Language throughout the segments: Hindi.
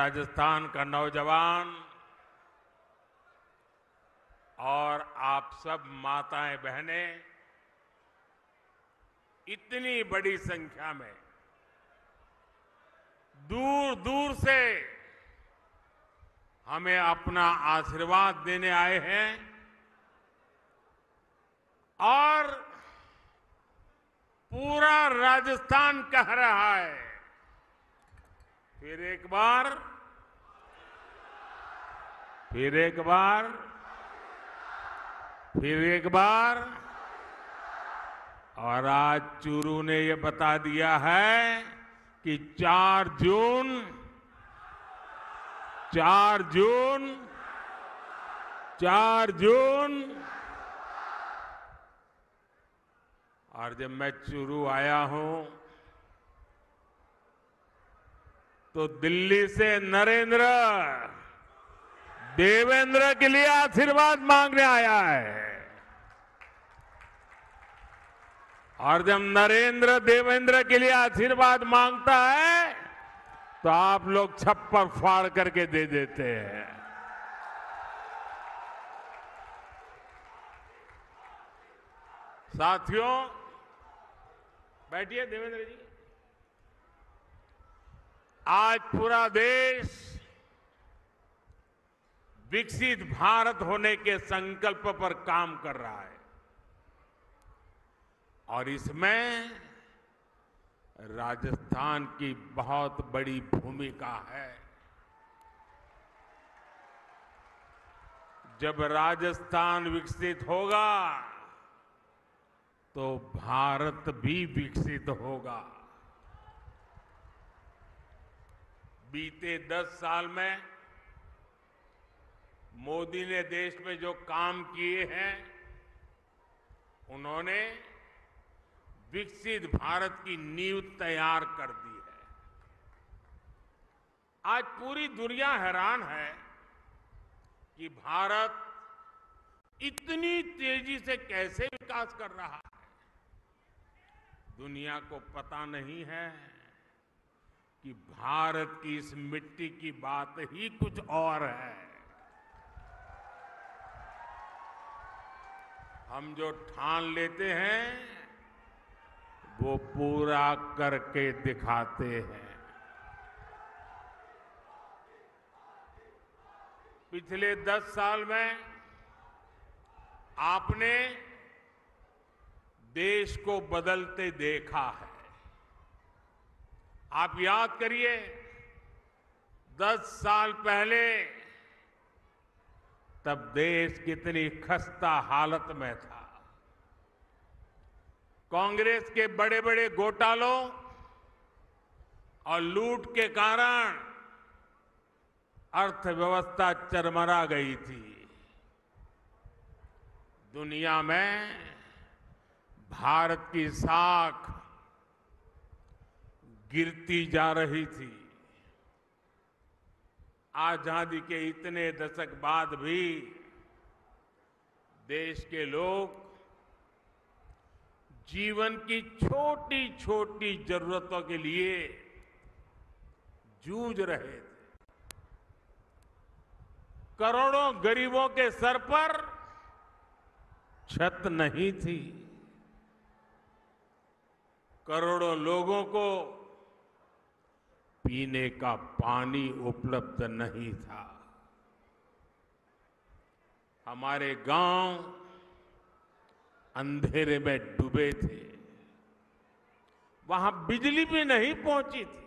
राजस्थान का नौजवान और आप सब माताएं बहनें इतनी बड़ी संख्या में दूर दूर से हमें अपना आशीर्वाद देने आए हैं और पूरा राजस्थान कह रहा है फिर एक बार फिर एक बार फिर एक बार। और आज चूरू ने ये बता दिया है कि 4 जून और जब मैं चूरू आया हूं तो दिल्ली से नरेंद्र देवेंद्र के लिए आशीर्वाद मांगने आया है और जब नरेंद्र देवेंद्र के लिए आशीर्वाद मांगता है तो आप लोग छप्पर फाड़ करके दे देते हैं। साथियों, बैठिए देवेंद्र जी। आज पूरा देश विकसित भारत होने के संकल्प पर काम कर रहा है और इसमें राजस्थान की बहुत बड़ी भूमिका है। जब राजस्थान विकसित होगा तो भारत भी विकसित होगा। बीते 10 साल में मोदी ने देश में जो काम किए हैं उन्होंने विकसित भारत की नींव तैयार कर दी है। आज पूरी दुनिया हैरान है कि भारत इतनी तेजी से कैसे विकास कर रहा है। दुनिया को पता नहीं है कि भारत की इस मिट्टी की बात ही कुछ और है। हम जो ठान लेते हैं वो पूरा करके दिखाते हैं। पिछले 10 साल में आपने देश को बदलते देखा है। आप याद करिए 10 साल पहले तब देश कितनी खस्ता हालत में था। कांग्रेस के बड़े बड़े घोटालों और लूट के कारण अर्थव्यवस्था चरमरा गई थी। दुनिया में भारत की साख गिरती जा रही थी। आजादी के इतने दशक बाद भी देश के लोग जीवन की छोटी छोटी जरूरतों के लिए जूझ रहे थे। करोड़ों गरीबों के सर पर छत नहीं थी। करोड़ों लोगों को पीने का पानी उपलब्ध नहीं था। हमारे गांव अंधेरे में डूबे थे। वहां बिजली भी नहीं पहुंची थी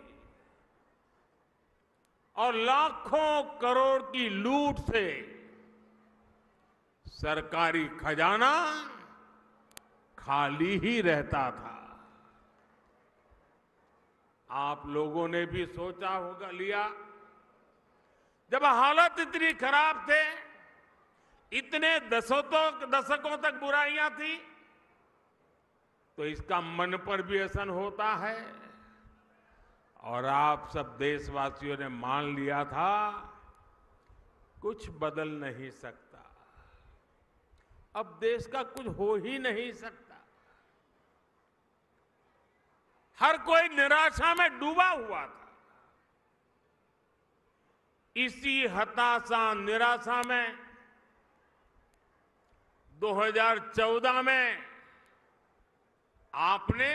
और लाखों करोड़ की लूट से सरकारी खजाना खाली ही रहता था। आप लोगों ने भी सोचा होगा लिया, जब हालत इतनी खराब थे, इतने दशकों तक बुराइयां थी, तो इसका मन पर भी असर होता है। और आप सब देशवासियों ने मान लिया था कुछ बदल नहीं सकता, अब देश का कुछ हो ही नहीं सकता। हर कोई निराशा में डूबा हुआ था। इसी हताशा निराशा में 2014 में आपने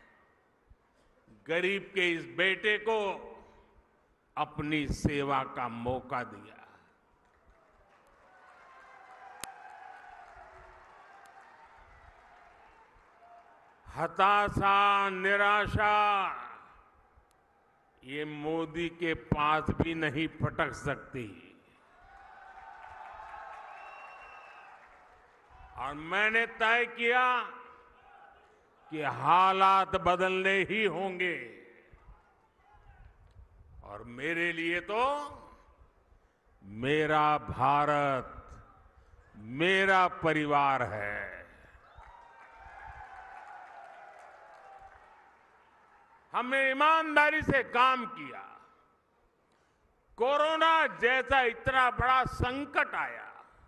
गरीब के इस बेटे को अपनी सेवा का मौका दिया। हताशा निराशा ये मोदी के पास भी नहीं फटक सकती। और मैंने तय किया कि हालात बदलने ही होंगे और मेरे लिए तो मेरा भारत मेरा परिवार है। हमने ईमानदारी से काम किया। कोरोना जैसा इतना बड़ा संकट आया,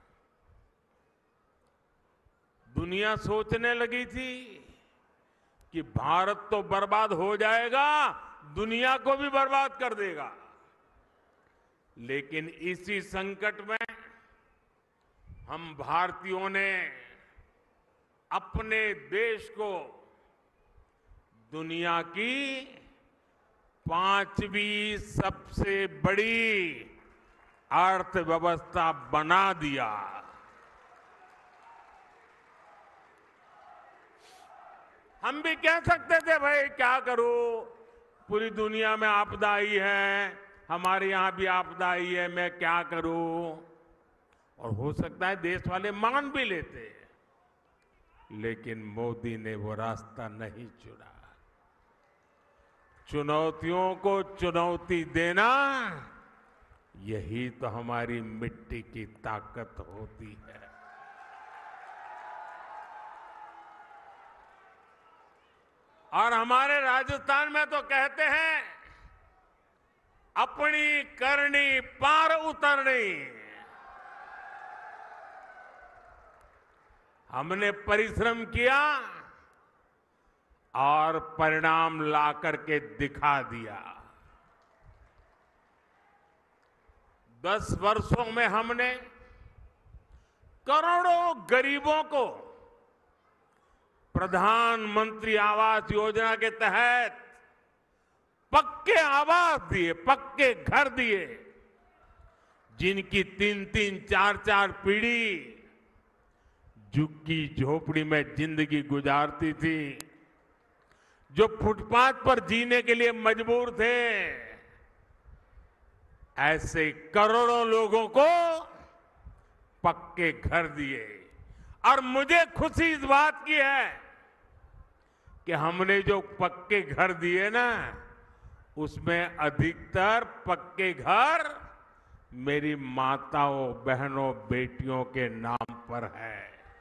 दुनिया सोचने लगी थी कि भारत तो बर्बाद हो जाएगा, दुनिया को भी बर्बाद कर देगा। लेकिन इसी संकट में हम भारतीयों ने अपने देश को दुनिया की 5वीं सबसे बड़ी अर्थव्यवस्था बना दिया। हम भी कह सकते थे भाई क्या करूं, पूरी दुनिया में आपदा आई है, हमारे यहां भी आपदा आई है, मैं क्या करूं। और हो सकता है देश वाले मान भी लेते, लेकिन मोदी ने वो रास्ता नहीं चुना। चुनौतियों को चुनौती देना, यही तो हमारी मिट्टी की ताकत होती है। और हमारे राजस्थान में तो कहते हैं, अपनी करनी पार उतरनी। हमने परिश्रम किया और परिणाम ला करके दिखा दिया। 10 वर्षों में हमने करोड़ों गरीबों को प्रधानमंत्री आवास योजना के तहत पक्के आवास दिए, पक्के घर दिए, जिनकी 3-3, 4-4 पीढ़ी झुग्गी झोपड़ी में जिंदगी गुजारती थी, जो फुटपाथ पर जीने के लिए मजबूर थे, ऐसे करोड़ों लोगों को पक्के घर दिए। और मुझे खुशी इस बात की है कि हमने जो पक्के घर दिए ना, उसमें अधिकतर पक्के घर मेरी माताओं, बहनों, बेटियों के नाम पर है।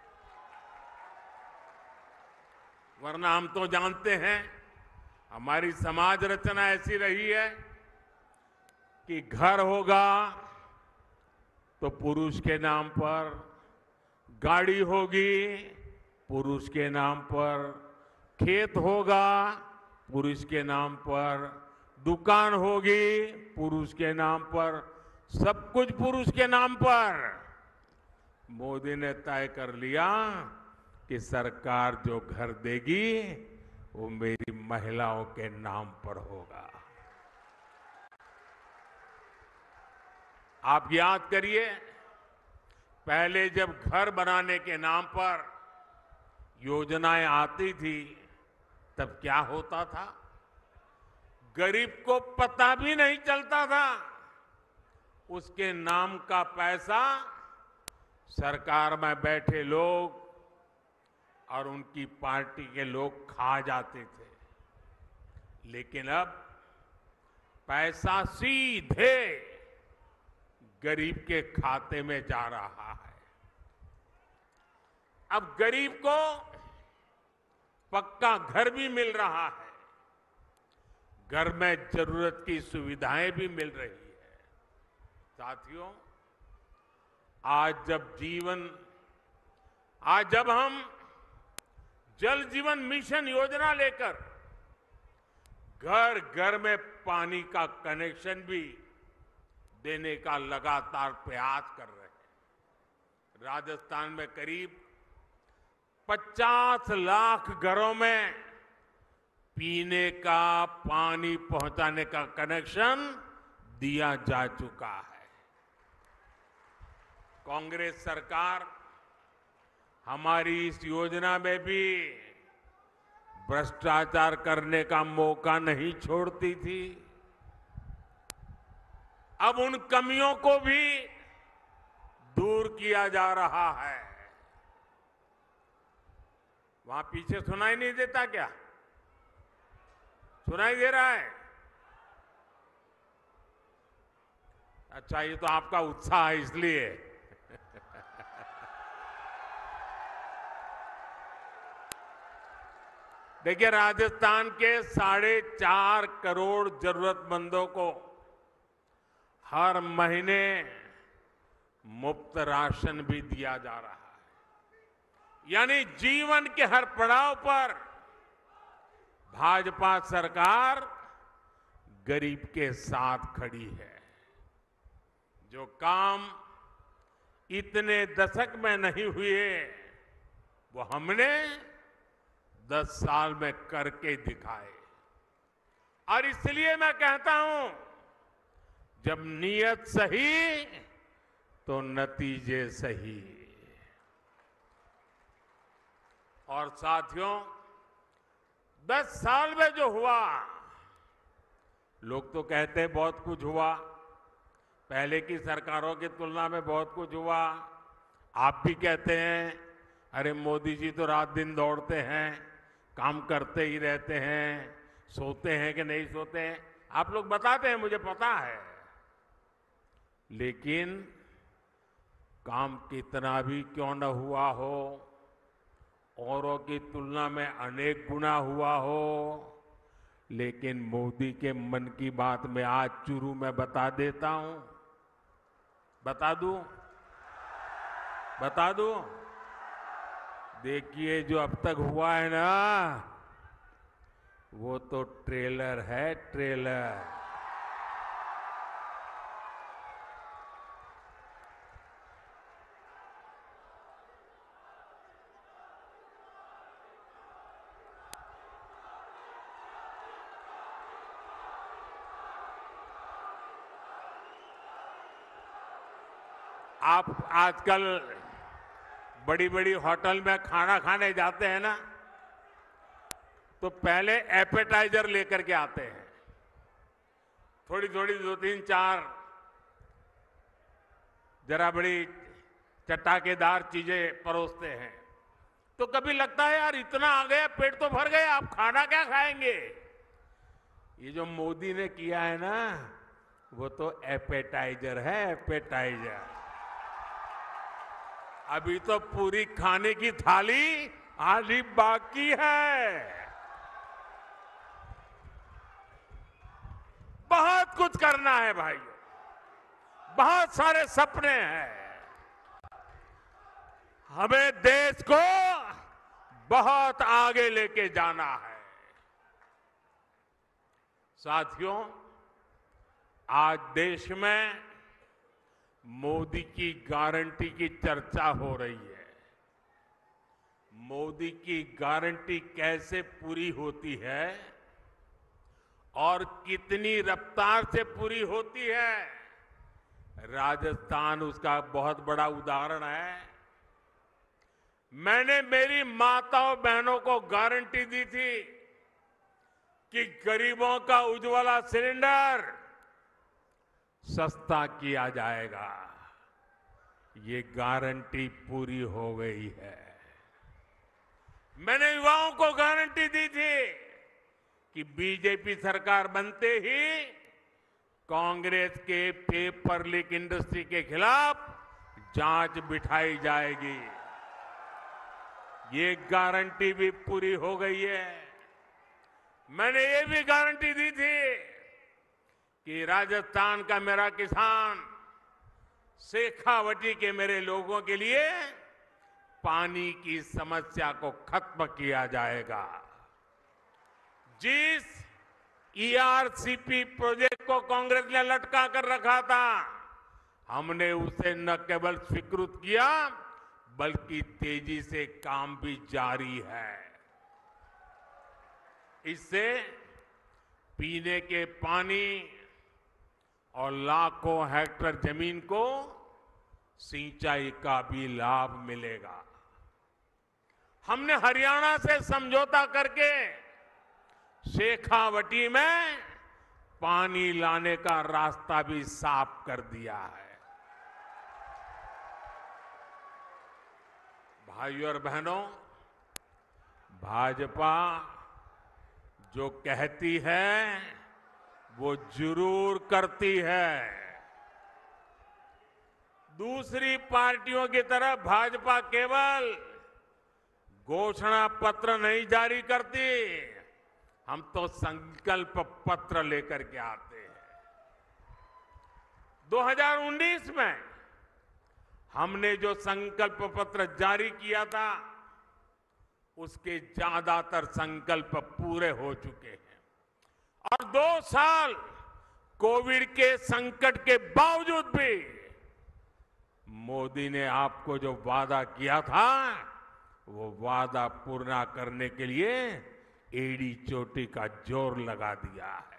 वरना हम तो जानते हैं हमारी समाज रचना ऐसी रही है कि घर होगा तो पुरुष के नाम पर, गाड़ी होगी पुरुष के नाम पर, खेत होगा पुरुष के नाम पर, दुकान होगी पुरुष के नाम पर, सब कुछ पुरुष के नाम पर। मोदी ने तय कर लिया कि सरकार जो घर देगी वो मेरी महिलाओं के नाम पर होगा। आप याद करिए, पहले जब घर बनाने के नाम पर योजनाएं आती थी तब क्या होता था, गरीब को पता भी नहीं चलता था। उसके नाम का पैसा सरकार में बैठे लोग और उनकी पार्टी के लोग खा जाते थे। लेकिन अब पैसा सीधे गरीब के खाते में जा रहा है। अब गरीब को पक्का घर भी मिल रहा है, घर में जरूरत की सुविधाएं भी मिल रही है। साथियों, आज जब हम जल जीवन मिशन योजना लेकर घर घर में पानी का कनेक्शन भी देने का लगातार प्रयास कर रहे हैं। राजस्थान में करीब 50 लाख घरों में पीने का पानी पहुंचाने का कनेक्शन दिया जा चुका है। कांग्रेस सरकार हमारी इस योजना में भी भ्रष्टाचार करने का मौका नहीं छोड़ती थी। अब उन कमियों को भी दूर किया जा रहा है। वहां पीछे सुनाई नहीं देता क्या? सुनाई दे रहा है? अच्छा, ये तो आपका उत्साह है इसलिए। देखिए, राजस्थान के 4.5 करोड़ जरूरतमंदों को हर महीने मुफ्त राशन भी दिया जा रहा है। यानी जीवन के हर पड़ाव पर भाजपा सरकार गरीब के साथ खड़ी है। जो काम इतने दशक में नहीं हुए, वो हमने 10 साल में करके दिखाए। और इसलिए मैं कहता हूं, जब नीयत सही तो नतीजे सही। और साथियों, 10 साल में जो हुआ, लोग तो कहते हैं बहुत कुछ हुआ, पहले की सरकारों की तुलना में बहुत कुछ हुआ। आप भी कहते हैं, अरे मोदी जी तो रात दिन दौड़ते हैं, काम करते ही रहते हैं, सोते हैं कि नहीं सोते हैं, आप लोग बताते हैं, मुझे पता है। लेकिन काम कितना भी क्यों न हुआ हो, औरों की तुलना में अनेक गुना हुआ हो, लेकिन मोदी के मन की बात में आज चुरू में बता देता हूं। बता दूं? देखिए, जो अब तक हुआ है ना, वो तो ट्रेलर है, ट्रेलर। आप आजकल बड़ी बड़ी होटल में खाना खाने जाते हैं ना, तो पहले एपेटाइजर लेकर के आते हैं, थोड़ी थोड़ी 2, 3, 4 जरा बड़ी चटाकेदार चीजें परोसते हैं। तो कभी लगता है यार इतना आ गया, पेट तो भर गया, आप खाना क्या खाएंगे। ये जो मोदी ने किया है ना, वो तो एपेटाइजर है, एपेटाइजर। अभी तो पूरी खाने की थाली आधी बाकी है। बहुत कुछ करना है भाइयों, बहुत सारे सपने हैं। हमें देश को बहुत आगे लेके जाना है। साथियों, आज देश में मोदी की गारंटी की चर्चा हो रही है। मोदी की गारंटी कैसे पूरी होती है और कितनी रफ्तार से पूरी होती है, राजस्थान उसका बहुत बड़ा उदाहरण है। मैंने मेरी माताओं बहनों को गारंटी दी थी कि गरीबों का उज्ज्वला सिलेंडर सस्ता किया जाएगा। ये गारंटी पूरी हो गई है। मैंने युवाओं को गारंटी दी थी कि बीजेपी सरकार बनते ही कांग्रेस के पेपर लीक इंडस्ट्री के खिलाफ जांच बिठाई जाएगी। ये गारंटी भी पूरी हो गई है। मैंने ये भी गारंटी दी थी कि राजस्थान का मेरा किसान, शेखावटी के मेरे लोगों के लिए पानी की समस्या को खत्म किया जाएगा। ईआरसीपी प्रोजेक्ट को कांग्रेस ने लटका कर रखा था। हमने उसे न केवल स्वीकृत किया बल्कि तेजी से काम भी जारी है। इससे पीने के पानी और लाखों हेक्टेयर जमीन को सिंचाई का भी लाभ मिलेगा। हमने हरियाणा से समझौता करके शेखावटी में पानी लाने का रास्ता भी साफ कर दिया है। भाइयों और बहनों, भाजपा जो कहती है वो जरूर करती है। दूसरी पार्टियों की तरह भाजपा केवल घोषणा पत्र नहीं जारी करती, हम तो संकल्प पत्र लेकर के आते हैं। 2019 में हमने जो संकल्प पत्र जारी किया था उसके ज्यादातर संकल्प पूरे हो चुके हैं और 2 साल कोविड के संकट के बावजूद भी मोदी ने आपको जो वादा किया था वो वादा पूरा करने के लिए एड़ी चोटी का जोर लगा दिया है।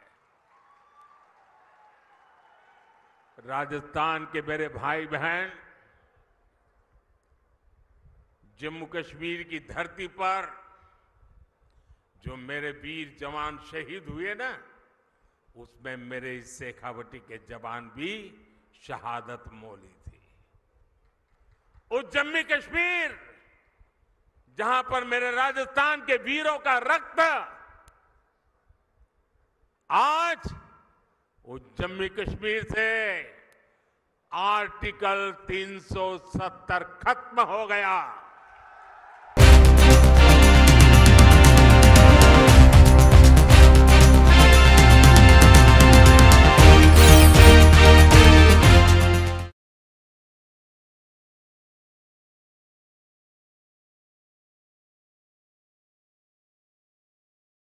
राजस्थान के मेरे भाई बहन, जम्मू कश्मीर की धरती पर जो मेरे वीर जवान शहीद हुए ना, उसमें मेरे इस शेखावटी के जवान भी शहादत मोली थी। उस जम्मू कश्मीर जहां पर मेरे राजस्थान के वीरों का रक्त आज उस जम्मू कश्मीर से आर्टिकल 370 खत्म हो गया।